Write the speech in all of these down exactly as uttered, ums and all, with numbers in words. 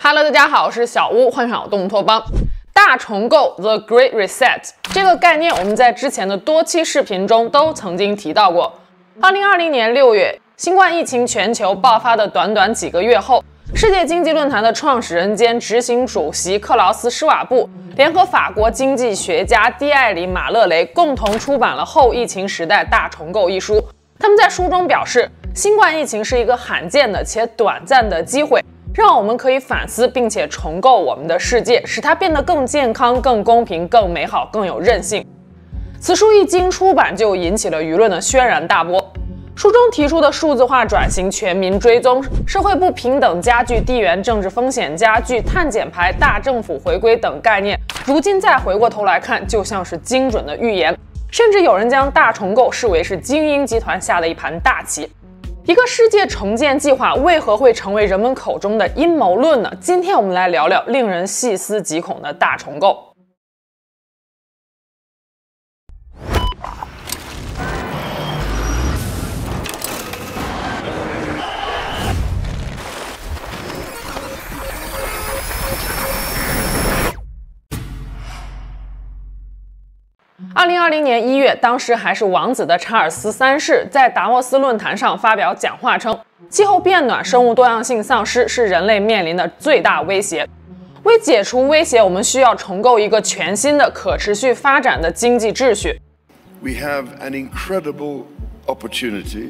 Hello， 大家好，我是小屋，欢迎来到动物托邦。大重构 The Great Reset 这个概念，我们在之前的多期视频中都曾经提到过。二零二零年六月，新冠疫情全球爆发的短短几个月后，世界经济论坛的创始人兼执行主席克劳斯·施瓦布联合法国经济学家蒂艾里·马勒雷共同出版了《后疫情时代大重构》一书。他们在书中表示，新冠疫情是一个罕见的且短暂的机会，让我们可以反思并且重构我们的世界，使它变得更健康、更公平、更美好、更有韧性。此书一经出版就引起了舆论的轩然大波。书中提出的数字化转型、全民追踪、社会不平等加剧、地缘政治风险加剧、碳减排、大政府回归等概念，如今再回过头来看，就像是精准的预言。甚至有人将大重构视为是精英集团下的一盘大棋。一个世界重建计划为何会成为人们口中的阴谋论呢？今天我们来聊聊令人细思极恐的大重构。二零二零年一月，当时还是王子的查尔斯三世在达沃斯论坛上发表讲话称，气候变暖、生物多样性丧失是人类面临的最大威胁。为解除威胁，我们需要重构一个全新的可持续发展的经济秩序。 We have an incredible opportunity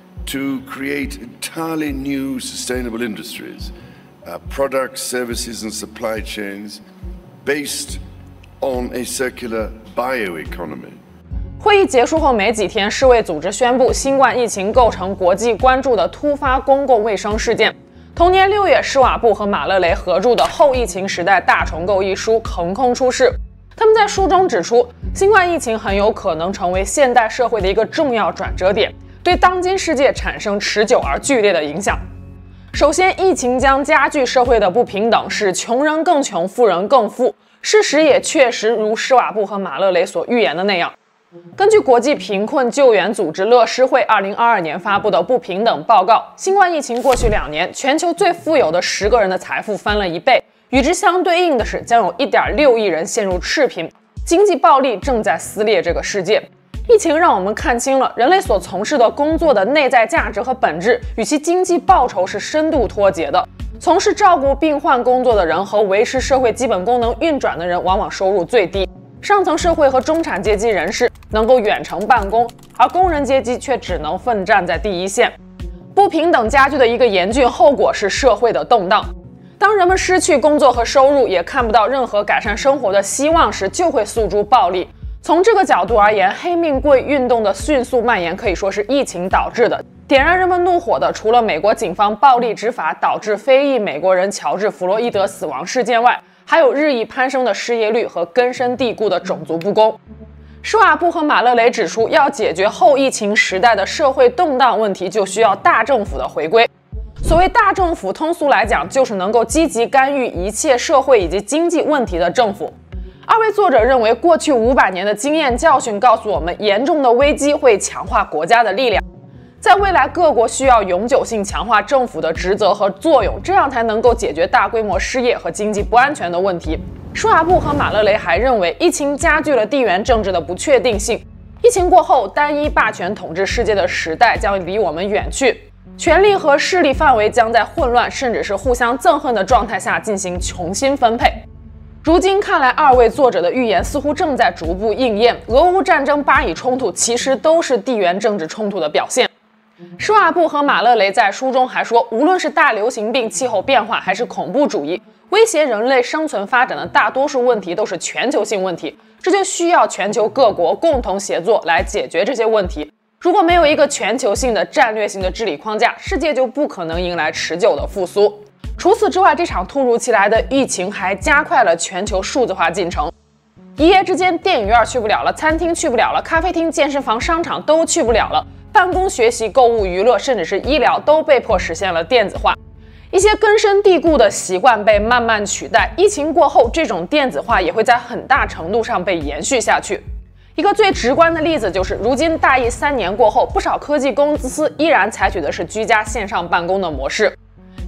to create entirely new sustainable industries, uh, products, services and supply chains based on a circular bioeconomy. 会议结束后没几天，世卫组织宣布新冠疫情构成国际关注的突发公共卫生事件。同年六月，施瓦布和马勒雷合著的《后疫情时代大重构》一书横空出世。他们在书中指出，新冠疫情很有可能成为现代社会的一个重要转折点，对当今世界产生持久而剧烈的影响。首先，疫情将加剧社会的不平等，使穷人更穷，富人更富。事实也确实如施瓦布和马勒雷所预言的那样。根据国际贫困救援组织乐施会二零二二年发布的不平等报告，新冠疫情过去两年，全球最富有的十个人的财富翻了一倍，与之相对应的是，将有 一点六亿人陷入赤贫，经济暴力正在撕裂这个世界。疫情让我们看清了人类所从事的工作的内在价值和本质与其经济报酬是深度脱节的。从事照顾病患工作的人和维持社会基本功能运转的人往往收入最低，上层社会和中产阶级人士能够远程办公，而工人阶级却只能奋战在第一线。不平等加剧的一个严峻后果是社会的动荡。当人们失去工作和收入，也看不到任何改善生活的希望时，就会诉诸暴力。从这个角度而言，黑命贵运动的迅速蔓延可以说是疫情导致的。点燃人们怒火的，除了美国警方暴力执法导致非裔美国人乔治·弗洛伊德死亡事件外，还有日益攀升的失业率和根深蒂固的种族不公。施瓦布和马勒雷指出，要解决后疫情时代的社会动荡问题，就需要大政府的回归。所谓大政府，通俗来讲，就是能够积极干预一切社会以及经济问题的政府。二位作者认为，过去五百年的经验教训告诉我们，严重的危机会强化国家的力量。在未来，各国需要永久性强化政府的职责和作用，这样才能够解决大规模失业和经济不安全的问题。施瓦布和马勒雷还认为，疫情加剧了地缘政治的不确定性。疫情过后，单一霸权统治世界的时代将离我们远去，权力和势力范围将在混乱甚至是互相憎恨的状态下进行重新分配。如今看来，二位作者的预言似乎正在逐步应验。俄乌战争、巴以冲突其实都是地缘政治冲突的表现。施瓦布和马勒雷在书中还说，无论是大流行病、气候变化，还是恐怖主义，威胁人类生存发展的大多数问题都是全球性问题，这就需要全球各国共同协作来解决这些问题。如果没有一个全球性的战略性的治理框架，世界就不可能迎来持久的复苏。除此之外，这场突如其来的疫情还加快了全球数字化进程。一夜之间，电影院去不了了，餐厅去不了了，咖啡厅、健身房、商场都去不了了。办公、学习、购物、娱乐，甚至是医疗，都被迫实现了电子化。一些根深蒂固的习惯被慢慢取代。疫情过后，这种电子化也会在很大程度上被延续下去。一个最直观的例子就是，如今大疫三年过后，不少科技公司依然采取的是居家线上办公的模式。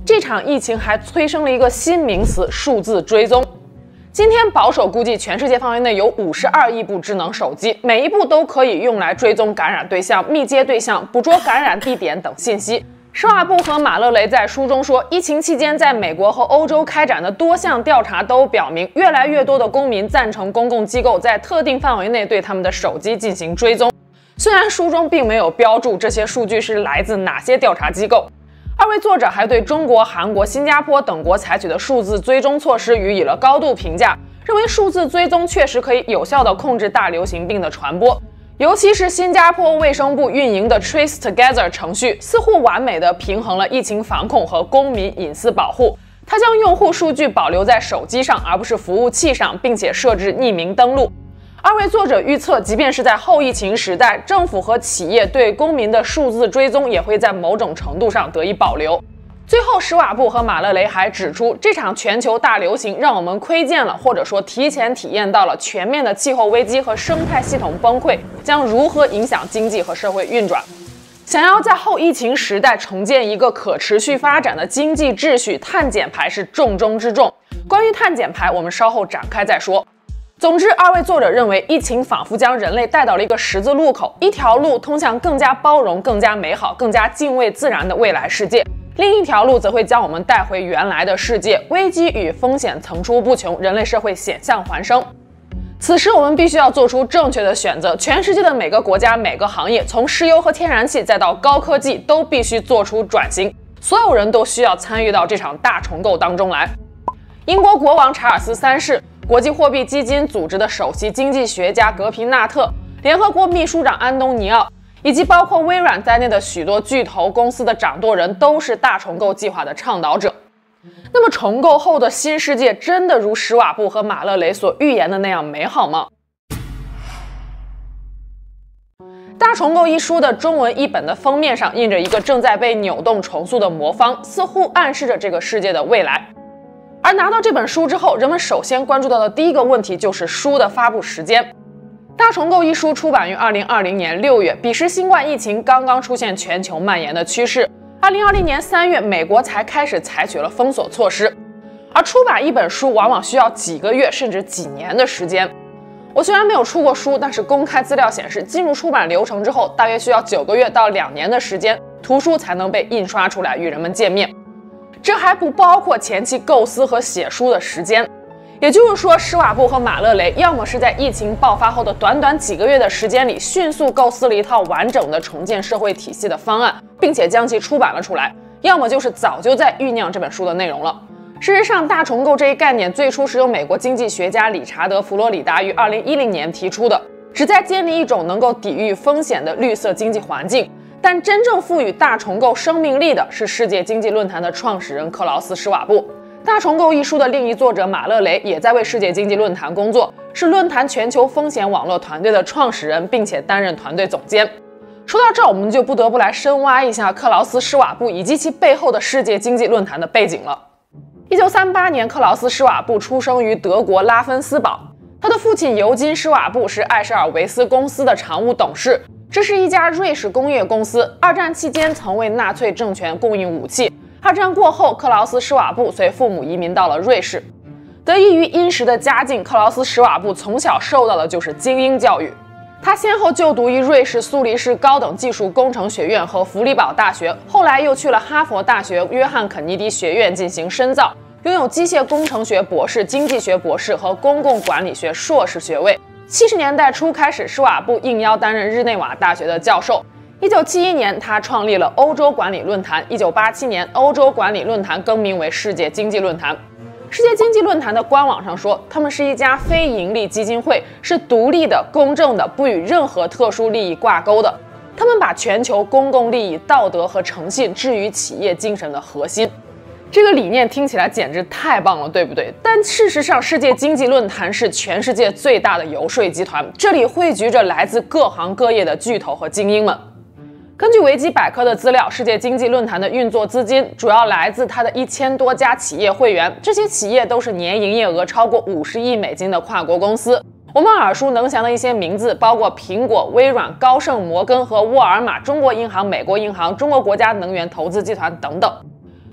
这场疫情还催生了一个新名词——数字追踪。今天保守估计，全世界范围内有五十二亿部智能手机，每一部都可以用来追踪感染对象、密接对象、捕捉感染地点等信息。施瓦布和马勒雷在书中说，疫情期间在美国和欧洲开展的多项调查都表明，越来越多的公民赞成公共机构在特定范围内对他们的手机进行追踪。虽然书中并没有标注这些数据是来自哪些调查机构。二位作者还对中国、韩国、新加坡等国采取的数字追踪措施予以了高度评价，认为数字追踪确实可以有效地控制大流行病的传播。尤其是新加坡卫生部运营的 Trace Together 程序，似乎完美地平衡了疫情防控和公民隐私保护。它将用户数据保留在手机上，而不是服务器上，并且设置匿名登录。二位作者预测，即便是在后疫情时代，政府和企业对公民的数字追踪也会在某种程度上得以保留。最后，施瓦布和马勒雷还指出，这场全球大流行让我们窥见了，或者说提前体验到了全面的气候危机和生态系统崩溃将如何影响经济和社会运转。想要在后疫情时代重建一个可持续发展的经济秩序，碳减排是重中之重。关于碳减排，我们稍后展开再说。总之，二位作者认为，疫情仿佛将人类带到了一个十字路口，一条路通向更加包容、更加美好、更加敬畏自然的未来世界，另一条路则会将我们带回原来的世界，危机与风险层出不穷，人类社会险象环生。此时，我们必须要做出正确的选择。全世界的每个国家、每个行业，从石油和天然气再到高科技，都必须做出转型。所有人都需要参与到这场大重构当中来。英国国王查尔斯三世、国际货币基金组织的首席经济学家格平纳特、联合国秘书长安东尼奥，以及包括微软在内的许多巨头公司的掌舵人，都是大重构计划的倡导者。那么，重构后的新世界真的如施瓦布和马勒雷所预言的那样美好吗？《大重构》一书的中文译本的封面上印着一个正在被扭动重塑的魔方，似乎暗示着这个世界的未来。而拿到这本书之后，人们首先关注到的第一个问题就是书的发布时间。《大重构》一书出版于二零二零年六月，彼时新冠疫情刚刚出现全球蔓延的趋势。二零二零年三月，美国才开始采取了封锁措施。而出版一本书往往需要几个月甚至几年的时间。我虽然没有出过书，但是公开资料显示，进入出版流程之后，大约需要九个月到两年的时间，图书才能被印刷出来与人们见面。这还不包括前期构思和写书的时间。也就是说，施瓦布和马勒雷要么是在疫情爆发后的短短几个月的时间里，迅速构思了一套完整的重建社会体系的方案，并且将其出版了出来；要么就是早就在酝酿这本书的内容了。事实上，大重构这一概念最初是由美国经济学家理查德·佛罗里达于二零一零年提出的，旨在建立一种能够抵御风险的绿色经济环境。但真正赋予大重构生命力的是世界经济论坛的创始人克劳斯·施瓦布。大重构一书的另一作者马勒雷也在为世界经济论坛工作，是论坛全球风险网络团队的创始人，并且担任团队总监。说到这儿，我们就不得不来深挖一下克劳斯·施瓦布以及其背后的世界经济论坛的背景了。一九三八年，克劳斯·施瓦布出生于德国拉芬斯堡，他的父亲尤金·施瓦布是艾舍尔维斯公司的常务董事，这是一家瑞士工业公司。二战期间曾为纳粹政权供应武器。二战过后，克劳斯·施瓦布随父母移民到了瑞士。得益于殷实的家境，克劳斯·施瓦布从小受到的就是精英教育。他先后就读于瑞士苏黎世高等技术工程学院和弗里堡大学，后来又去了哈佛大学约翰肯尼迪学院进行深造，拥有机械工程学博士、经济学博士和公共管理学硕士学位。七十年代初开始，施瓦布应邀担任日内瓦大学的教授。一九七一年，他创立了欧洲管理论坛。一九八七年，欧洲管理论坛更名为世界经济论坛。世界经济论坛的官网上说，他们是一家非盈利基金会，是独立的、公正的，不与任何特殊利益挂钩的。他们把全球公共利益、道德和诚信置于企业精神的核心。这个理念听起来简直太棒了，对不对？但事实上，世界经济论坛是全世界最大的游说集团，这里汇聚着来自各行各业的巨头和精英们。根据维基百科的资料，世界经济论坛的运作资金主要来自它的一千多家企业会员，这些企业都是年营业额超过五十亿美金的跨国公司。我们耳熟能详的一些名字包括苹果、微软、高盛、摩根和沃尔玛、中国银行、美国银行、中国国家能源投资集团等等。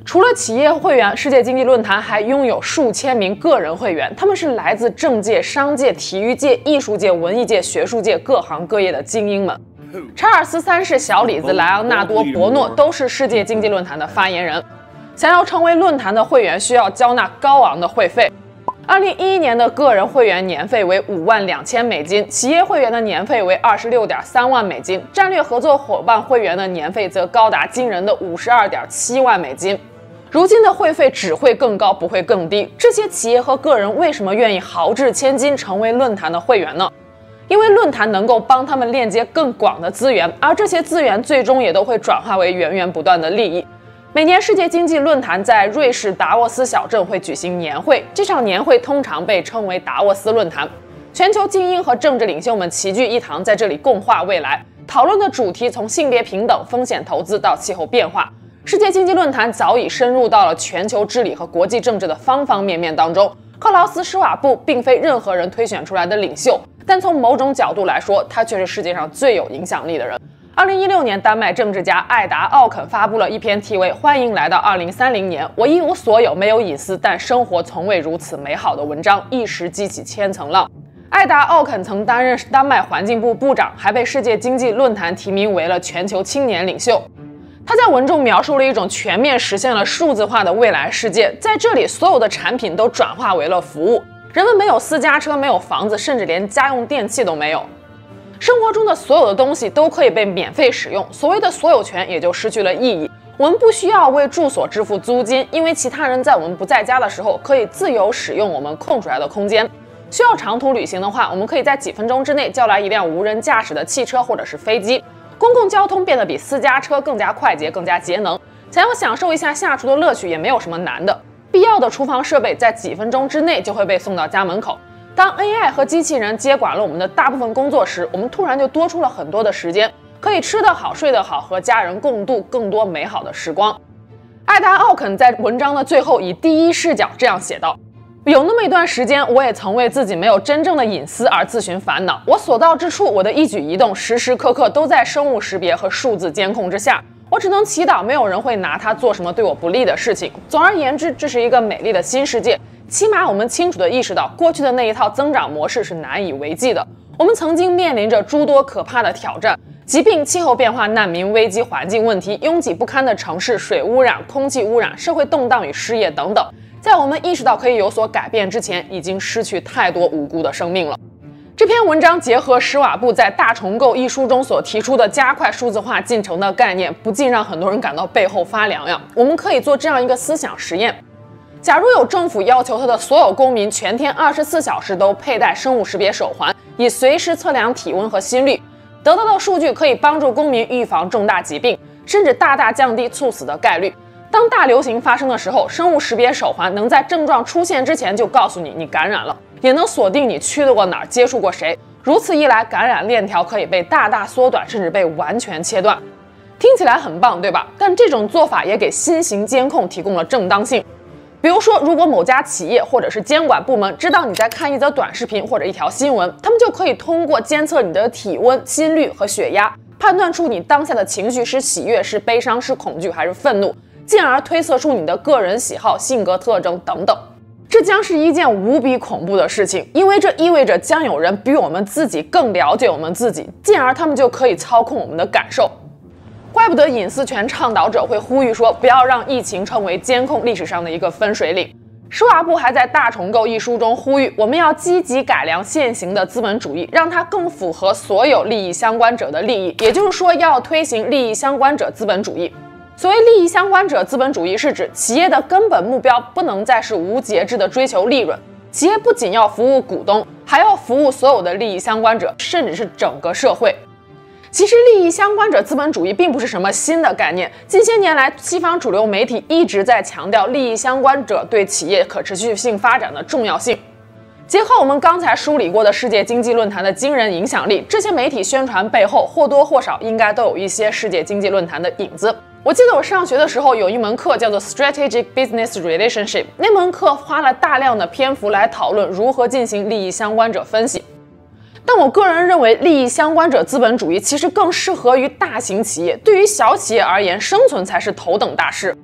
除了企业会员，世界经济论坛还拥有数千名个人会员，他们是来自政界、商界、体育界、艺术界、文艺界、学术界各行各业的精英们。查尔斯三世、小李子、莱昂纳多·伯诺都是世界经济论坛的发言人。想要成为论坛的会员，需要交纳高昂的会费。二零一一年的个人会员年费为五万两千美金，企业会员的年费为二十六点三万美金，战略合作伙伴会员的年费则高达惊人的五十二点七万美金。如今的会费只会更高，不会更低。这些企业和个人为什么愿意豪掷千金成为论坛的会员呢？因为论坛能够帮他们链接更广的资源，而这些资源最终也都会转化为源源不断的利益。每年世界经济论坛在瑞士达沃斯小镇会举行年会，这场年会通常被称为达沃斯论坛。全球精英和政治领袖们齐聚一堂，在这里共话未来。讨论的主题从性别平等、风险投资到气候变化。世界经济论坛早已深入到了全球治理和国际政治的方方面面当中。克劳斯·施瓦布并非任何人推选出来的领袖，但从某种角度来说，他却是世界上最有影响力的人。二零一六年，丹麦政治家艾达·奥肯发布了一篇题为《欢迎来到二零三零年，我一无所有，没有隐私，但生活从未如此美好》的文章，一时激起千层浪。艾达·奥肯曾担任丹麦环境部部长，还被世界经济论坛提名为了全球青年领袖。他在文中描述了一种全面实现了数字化的未来世界，在这里，所有的产品都转化为了服务，人们没有私家车，没有房子，甚至连家用电器都没有。生活中的所有的东西都可以被免费使用，所谓的所有权也就失去了意义。我们不需要为住所支付租金，因为其他人在我们不在家的时候可以自由使用我们空出来的空间。需要长途旅行的话，我们可以在几分钟之内叫来一辆无人驾驶的汽车或者是飞机。公共交通变得比私家车更加快捷、更加节能。想要享受一下下厨的乐趣也没有什么难的，必要的厨房设备在几分钟之内就会被送到家门口。当 A I 和机器人接管了我们的大部分工作时，我们突然就多出了很多的时间，可以吃得好、睡得好，和家人共度更多美好的时光。艾达·奥肯在文章的最后以第一视角这样写道：有那么一段时间，我也曾为自己没有真正的隐私而自寻烦恼。我所到之处，我的一举一动时时刻刻都在生物识别和数字监控之下。我只能祈祷没有人会拿它做什么对我不利的事情。总而言之，这是一个美丽的新世界。起码我们清楚地意识到，过去的那一套增长模式是难以为继的。我们曾经面临着诸多可怕的挑战：疾病、气候变化、难民危机、环境问题、拥挤不堪的城市、水污染、空气污染、社会动荡与失业等等。在我们意识到可以有所改变之前，已经失去太多无辜的生命了。这篇文章结合施瓦布在《大重构》一书中所提出的加快数字化进程的概念，不禁让很多人感到背后发凉呀。我们可以做这样一个思想实验：假如有政府要求他的所有公民全天二十四小时都佩戴生物识别手环，以随时测量体温和心率，得到的数据可以帮助公民预防重大疾病，甚至大大降低猝死的概率。当大流行发生的时候，生物识别手环能在症状出现之前就告诉你你感染了，也能锁定你去到过哪儿，接触过谁。如此一来，感染链条可以被大大缩短，甚至被完全切断。听起来很棒，对吧？但这种做法也给新型监控提供了正当性。比如说，如果某家企业或者是监管部门知道你在看一则短视频或者一条新闻，他们就可以通过监测你的体温、心率和血压，判断出你当下的情绪是喜悦、是悲伤、是恐惧还是愤怒，进而推测出你的个人喜好、性格特征等等。这将是一件无比恐怖的事情，因为这意味着将有人比我们自己更了解我们自己，进而他们就可以操控我们的感受。怪不得隐私权倡导者会呼吁说，不要让疫情成为监控历史上的一个分水岭。施瓦布还在《大重构》一书中呼吁，我们要积极改良现行的资本主义，让它更符合所有利益相关者的利益，也就是说，要推行利益相关者资本主义。所谓利益相关者资本主义，是指企业的根本目标不能再是无节制的追求利润，企业不仅要服务股东，还要服务所有的利益相关者，甚至是整个社会。其实利益相关者资本主义并不是什么新的概念，近些年来，西方主流媒体一直在强调利益相关者对企业可持续性发展的重要性。结合我们刚才梳理过的世界经济论坛的惊人影响力，这些媒体宣传背后或多或少应该都有一些世界经济论坛的影子。我记得我上学的时候有一门课叫做 Strategic Business Relationship， 那门课花了大量的篇幅来讨论如何进行利益相关者分析。但我个人认为，利益相关者资本主义其实更适合于大型企业，对于小企业而言，生存才是头等大事。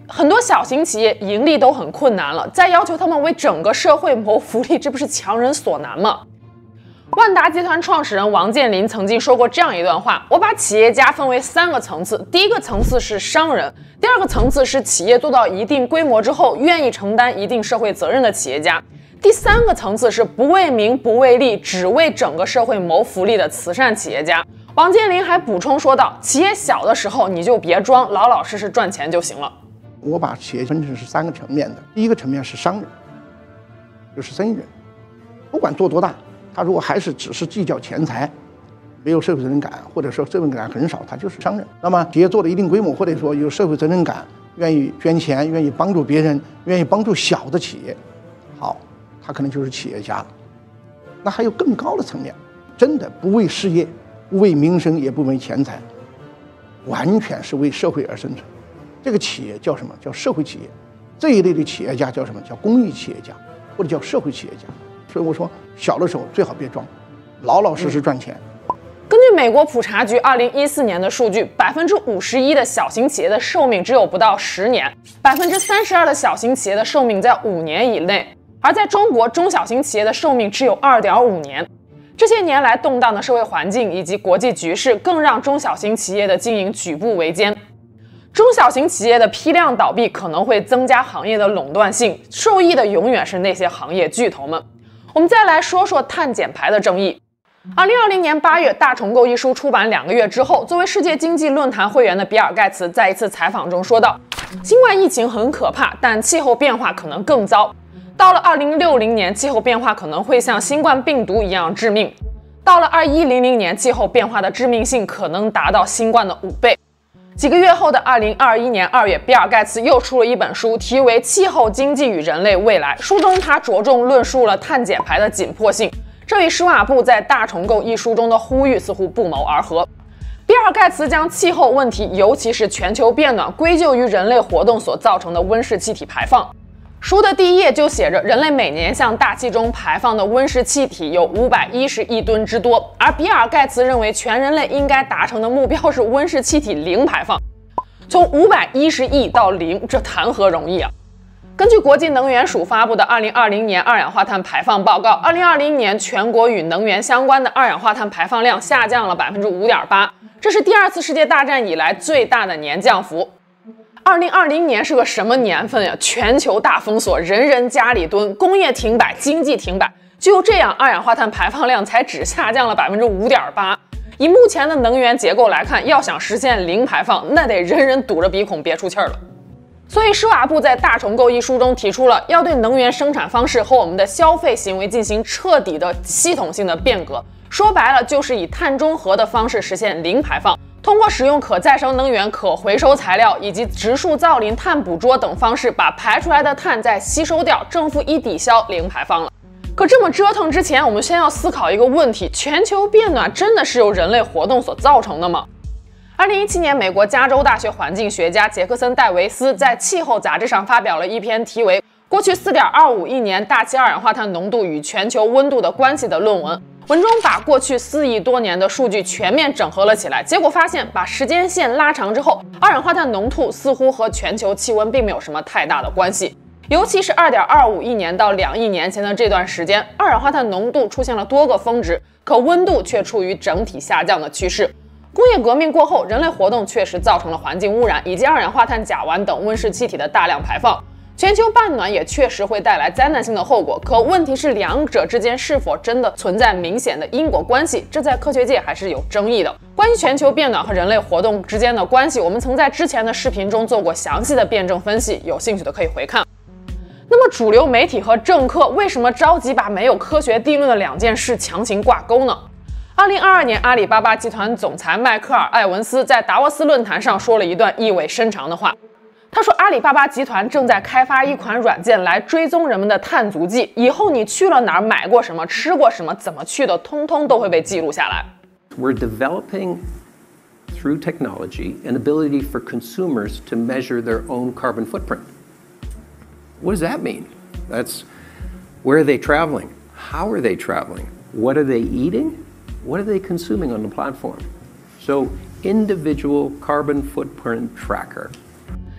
很多小型企业盈利都很困难了，再要求他们为整个社会谋福利，这不是强人所难吗？万达集团创始人王健林曾经说过这样一段话：我把企业家分为三个层次，第一个层次是商人，第二个层次是企业做到一定规模之后愿意承担一定社会责任的企业家，第三个层次是不为名不为利，只为整个社会谋福利的慈善企业家。王健林还补充说道：企业小的时候你就别装，老老实实赚钱就行了。 我把企业分成是三个层面的，第一个层面是商人，就是生意人，不管做多大，他如果还是只是计较钱财，没有社会责任感，或者说社会责任感很少，他就是商人。那么企业做了一定规模，或者说有社会责任感，愿意捐钱，愿意帮助别人，愿意帮助小的企业，好，他可能就是企业家了。那还有更高的层面，真的不为事业，不为名声，也不为钱财，完全是为社会而生存。这个企业叫什么？叫社会企业。这一类的企业家叫什么？叫公益企业家，或者叫社会企业家。所以我说，小的时候最好别装，老老实实赚钱。 根据美国普查局二零一四年的数据，百分之五十一的小型企业的寿命只有不到十年，百分之三十二的小型企业的寿命在五年以内，而在中国，中小型企业的寿命只有二点五年。这些年来动荡的社会环境以及国际局势，更让中小型企业的经营举步维艰。中小型企业的批量倒闭可能会增加行业的垄断性，受益的永远是那些行业巨头们。我们再来说说碳减排的争议。二零二零年八月，《大重构》一书出版两个月之后，作为世界经济论坛会员的比尔·盖茨在一次采访中说道：新冠疫情很可怕，但气候变化可能更糟。到了二零六零年，气候变化可能会像新冠病毒一样致命；到了二一零零年，气候变化的致命性可能达到新冠的五倍。几个月后的二零二一年二月，比尔·盖茨又出了一本书，题为《气候经济与人类未来》。书中他着重论述了碳减排的紧迫性，这与施瓦布在《大重构》一书中的呼吁似乎不谋而合。比尔·盖茨将气候问题，尤其是全球变暖，归咎于人类活动所造成的温室气体排放。书的第一页就写着，人类每年向大气中排放的温室气体有五百一十亿吨之多，而比尔·盖茨认为全人类应该达成的目标是温室气体零排放。从五百一十亿到零，这谈何容易啊！根据国际能源署发布的二零二零年二氧化碳排放报告，二零二零年全国与能源相关的二氧化碳排放量下降了百分之五点八，这是第二次世界大战以来最大的年降幅。二零二零年是个什么年份呀？全球大封锁，人人家里蹲，工业停摆，经济停摆，就这样，二氧化碳排放量才只下降了百分之五点八。以目前的能源结构来看，要想实现零排放，那得人人堵着鼻孔憋出气儿了。所以施瓦布在《大重构》一书中提出了要对能源生产方式和我们的消费行为进行彻底的系统性的变革，说白了就是以碳中和的方式实现零排放。通过使用可再生能源、可回收材料以及植树造林、碳捕捉等方式，把排出来的碳再吸收掉，政府一抵消，零排放了。可这么折腾之前，我们先要思考一个问题：全球变暖真的是由人类活动所造成的吗？二零一七年，美国加州大学环境学家杰克森·戴维斯在《气候》杂志上发表了一篇题为《过去 四点二五亿年大气二氧化碳浓度与全球温度的关系》的论文。文中把过去四亿多年的数据全面整合了起来，结果发现，把时间线拉长之后，二氧化碳浓度似乎和全球气温并没有什么太大的关系。尤其是 二点二五亿年到两亿年前的这段时间，二氧化碳浓度出现了多个峰值，可温度却处于整体下降的趋势。工业革命过后，人类活动确实造成了环境污染以及二氧化碳甲烷等温室气体的大量排放。全球半暖也确实会带来灾难性的后果，可问题是两者之间是否真的存在明显的因果关系，这在科学界还是有争议的。关于全球变暖和人类活动之间的关系，我们曾在之前的视频中做过详细的辩证分析，有兴趣的可以回看。那么主流媒体和政客为什么着急把没有科学定论的两件事强行挂钩呢？二零二二年，阿里巴巴集团总裁迈克尔·艾文斯在达沃斯论坛上说了一段意味深长的话。他说，阿里巴巴集团正在开发一款软件来追踪人们的碳足迹，以后你去了哪儿、买过什么、吃过什么、怎么去的，通通都会被记录下来。 We're developing through technology an ability for consumers to measure their own carbon footprint. What does that mean? That's where are they traveling? How are they traveling? What are they eating? What are they consuming on the platform? So individual carbon footprint tracker.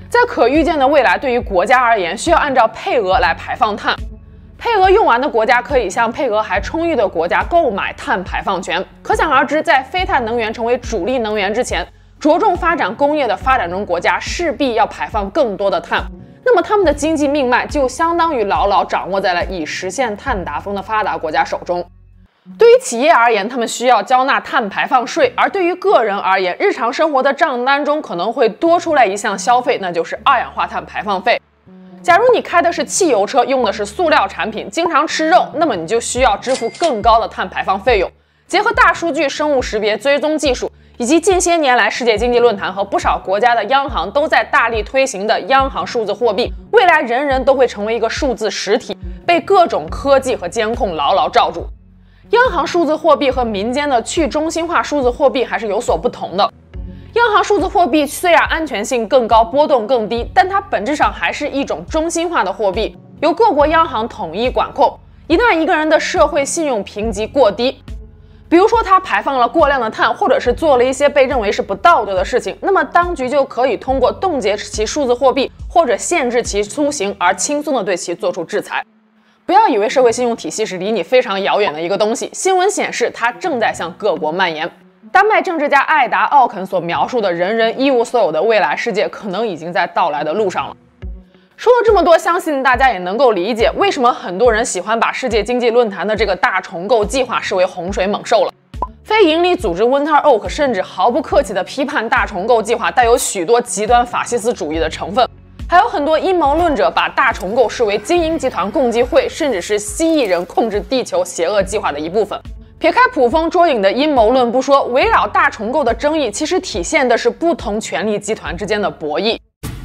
在可预见的未来，对于国家而言，需要按照配额来排放碳。配额用完的国家可以向配额还充裕的国家购买碳排放权。可想而知，在非碳能源成为主力能源之前，着重发展工业的发展中国家势必要排放更多的碳。那么他们的经济命脉就相当于牢牢掌握在了已实现碳达峰的发达国家手中。对于企业而言，他们需要交纳碳排放税；而对于个人而言，日常生活的账单中可能会多出来一项消费，那就是二氧化碳排放费。假如你开的是汽油车，用的是塑料产品，经常吃肉，那么你就需要支付更高的碳排放费用。结合大数据、生物识别追踪技术，以及近些年来世界经济论坛和不少国家的央行都在大力推行的央行数字货币，未来人人都会成为一个数字实体，被各种科技和监控牢牢罩住。央行数字货币和民间的去中心化数字货币还是有所不同的。央行数字货币虽然安全性更高，波动更低，但它本质上还是一种中心化的货币，由各国央行统一管控。一旦一个人的社会信用评级过低，比如说他排放了过量的碳，或者是做了一些被认为是不道德的事情，那么当局就可以通过冻结其数字货币或者限制其出行而轻松地对其做出制裁。不要以为社会信用体系是离你非常遥远的一个东西，新闻显示它正在向各国蔓延。丹麦政治家艾达·奥肯所描述的人人一无所有的未来世界，可能已经在到来的路上了。说了这么多，相信大家也能够理解为什么很多人喜欢把世界经济论坛的这个大重构计划视为洪水猛兽了。非营利组织 Winter Oak 甚至毫不客气地批判大重构计划带有许多极端法西斯主义的成分，还有很多阴谋论者把大重构视为精英集团共济会，甚至是蜥蜴人控制地球邪恶计划的一部分。撇开捕风捉影的阴谋论不说，围绕大重构的争议其实体现的是不同权力集团之间的博弈。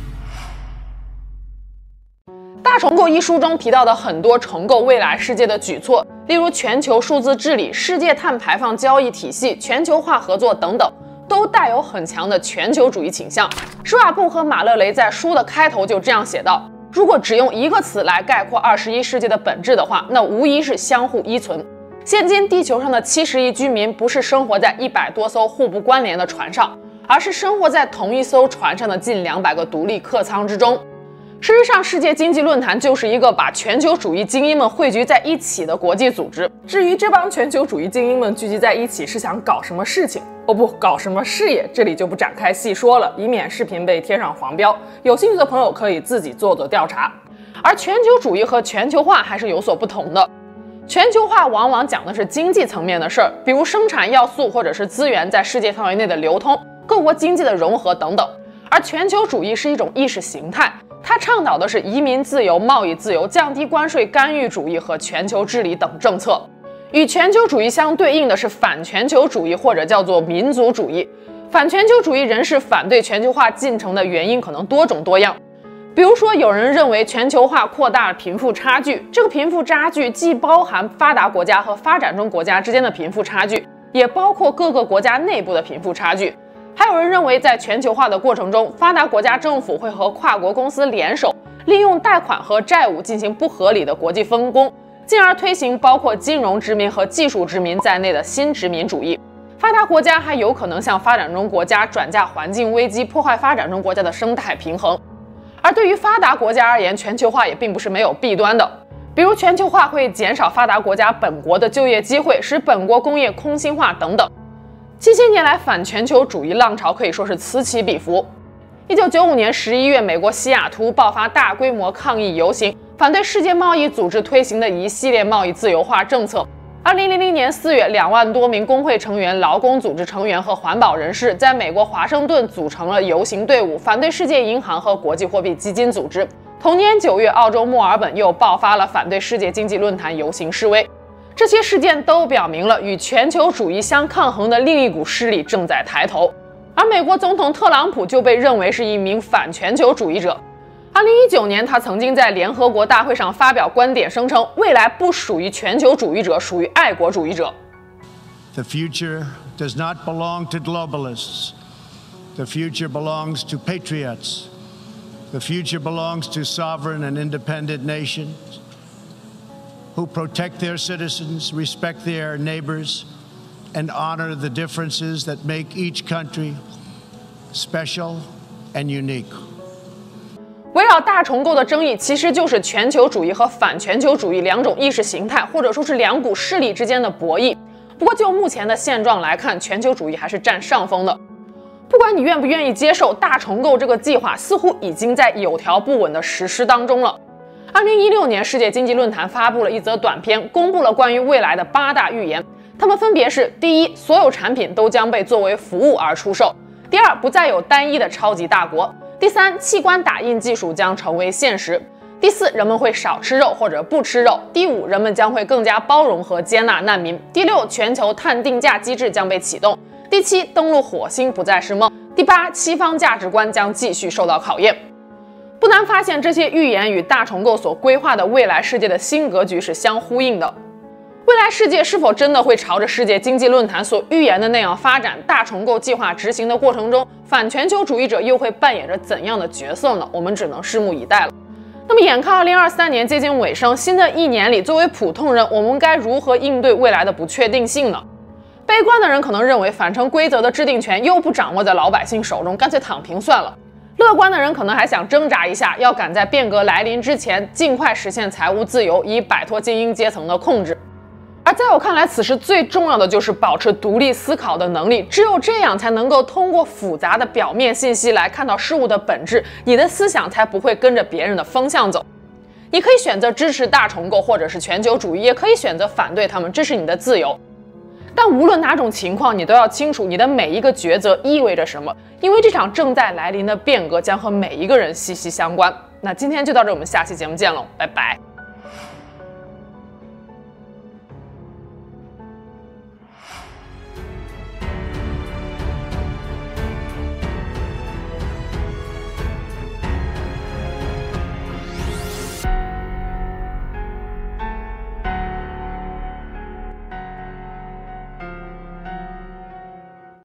大重构一书中提到的很多重构未来世界的举措，例如全球数字治理、世界碳排放交易体系、全球化合作等等，都带有很强的全球主义倾向。施瓦布和马勒雷在书的开头就这样写道：如果只用一个词来概括二十一世纪的本质的话，那无疑是相互依存。现今地球上的七十亿居民不是生活在一百多艘互不关联的船上，而是生活在同一艘船上的近两百个独立客舱之中。事实上，世界经济论坛就是一个把全球主义精英们汇聚在一起的国际组织。至于这帮全球主义精英们聚集在一起是想搞什么事情，哦不，搞什么事业，这里就不展开细说了，以免视频被贴上黄标。有兴趣的朋友可以自己做做调查。而全球主义和全球化还是有所不同的。全球化往往讲的是经济层面的事儿，比如生产要素或者是资源在世界范围内的流通、各国经济的融合等等。而全球主义是一种意识形态，它倡导的是移民自由、贸易自由、降低关税、干预主义和全球治理等政策。与全球主义相对应的是反全球主义，或者叫做民族主义。反全球主义人士反对全球化进程的原因可能多种多样。比如说，有人认为全球化扩大贫富差距，这个贫富差距既包含发达国家和发展中国家之间的贫富差距，也包括各个国家内部的贫富差距。还有人认为，在全球化的过程中，发达国家政府会和跨国公司联手，利用贷款和债务进行不合理的国际分工，进而推行包括金融殖民和技术殖民在内的新殖民主义。发达国家还有可能向发展中国家转嫁环境危机，破坏发展中国家的生态平衡。而对于发达国家而言，全球化也并不是没有弊端的。比如，全球化会减少发达国家本国的就业机会，使本国工业空心化等等。近些年来，反全球主义浪潮可以说是此起彼伏。一九九五年十一月，美国西雅图爆发大规模抗议游行，反对世界贸易组织推行的一系列贸易自由化政策。二零零零年四月，两万多名工会成员、劳工组织成员和环保人士在美国华盛顿组成了游行队伍，反对世界银行和国际货币基金组织。同年九月，澳洲墨尔本又爆发了反对世界经济论坛游行示威。这些事件都表明了与全球主义相抗衡的另一股势力正在抬头，而美国总统特朗普就被认为是一名反全球主义者。二零一九年，他曾经在联合国大会上发表观点，声称未来不属于全球主义者，属于爱国主义者。 The future does not belong to globalists. The future belongs to patriots. The future belongs to sovereign and independent nations who protect their citizens, respect their neighbors, and honor the differences that make each country special and unique. 围绕大重构的争议，其实就是全球主义和反全球主义两种意识形态，或者说是两股势力之间的博弈。不过就目前的现状来看，全球主义还是占上风的。不管你愿不愿意接受，大重构这个计划似乎已经在有条不紊的实施当中了。二零一六年，世界经济论坛发布了一则短片，公布了关于未来的八大预言。它们分别是：第一，所有产品都将被作为服务而出售；第二，不再有单一的超级大国；第三，器官打印技术将成为现实；第四，人们会少吃肉或者不吃肉；第五，人们将会更加包容和接纳难民；第六，全球碳定价机制将被启动；第七，登陆火星不再是梦；第八，西方价值观将继续受到考验。不难发现，这些预言与大重构所规划的未来世界的新格局是相呼应的。未来世界是否真的会朝着世界经济论坛所预言的那样发展？大重构计划执行的过程中，反全球主义者又会扮演着怎样的角色呢？我们只能拭目以待了。那么，眼看二零二三年接近尾声，新的一年里，作为普通人，我们该如何应对未来的不确定性呢？悲观的人可能认为，反正规则的制定权又不掌握在老百姓手中，干脆躺平算了。乐观的人可能还想挣扎一下，要赶在变革来临之前，尽快实现财务自由，以摆脱精英阶层的控制。而在我看来，此时最重要的就是保持独立思考的能力，只有这样才能够通过复杂的表面信息来看到事物的本质，你的思想才不会跟着别人的风向走。你可以选择支持大重构或者是全球主义，也可以选择反对他们，这是你的自由。但无论哪种情况，你都要清楚你的每一个抉择意味着什么，因为这场正在来临的变革将和每一个人息息相关。那今天就到这，我们下期节目见喽，拜拜。